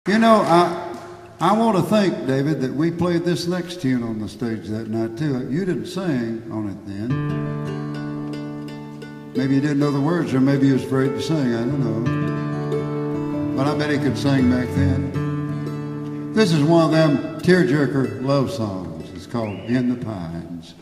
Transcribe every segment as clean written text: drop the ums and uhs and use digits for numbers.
You know, I want to think, David, that we played this next tune on the stage that night too. You didn't sing on it then. Maybe you didn't know the words, or maybe you was afraid to sing. I don't know. But I bet he could sing back then. This is one of them tearjerker love songs. It's called "In the Pines."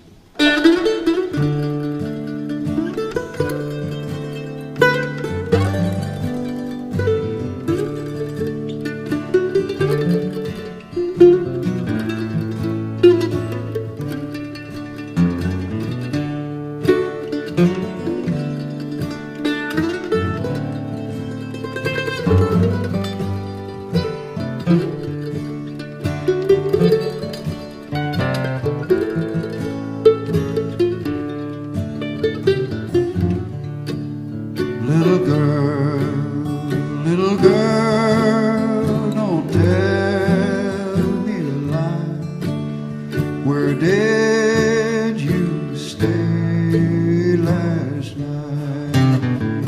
Little girl, don't tell me a lie. Where did you stay last night?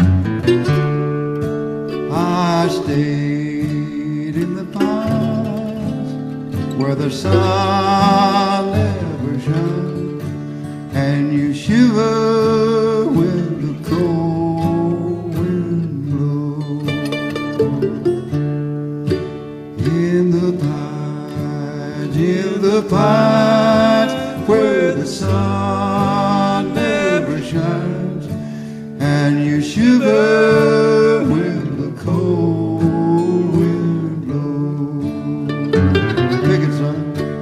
I stayed in the pines where the sun never shines, and you shiver when the cold wind blows. In the pines where the sun never shines, and you shiver when the cold wind blows. Take it, son.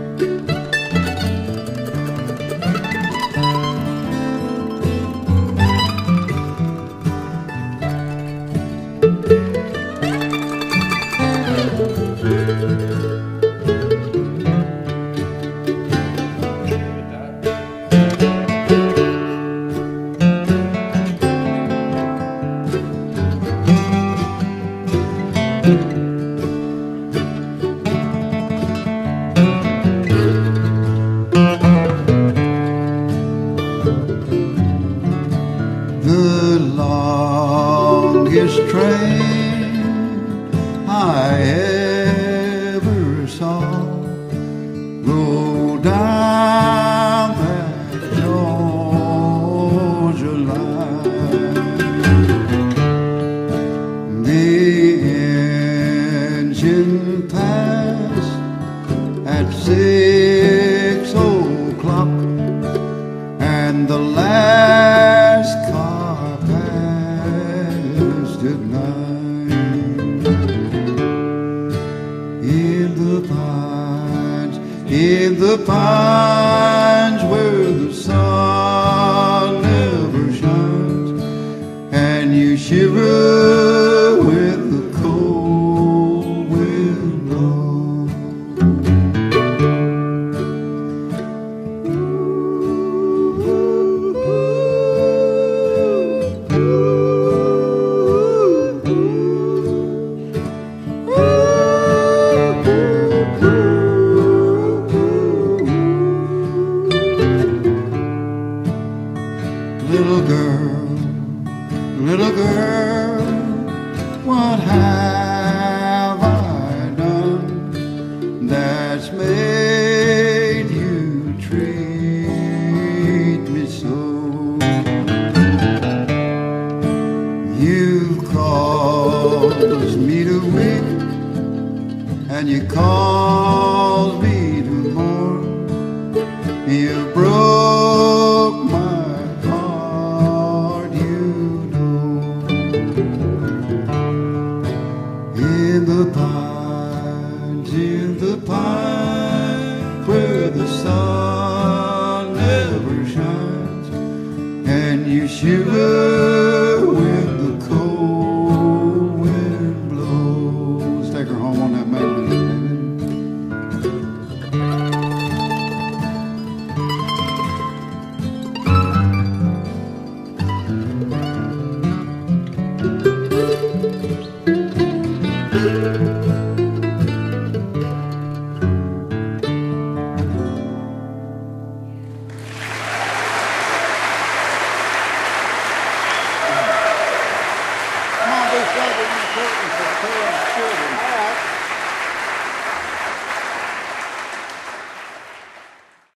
The longest train I ever saw roll down that Georgia line. The engine passed at 6 o'clock, and the last car passed at 9. In the pines where the sun never shines, and you shiver when the cold wind blows. Little girl, what have I done that's made you treat me so? You've caused me to weep, and you caused me to mourn. You broke my heart, you know. In the pines where the sun never shines, and you shiver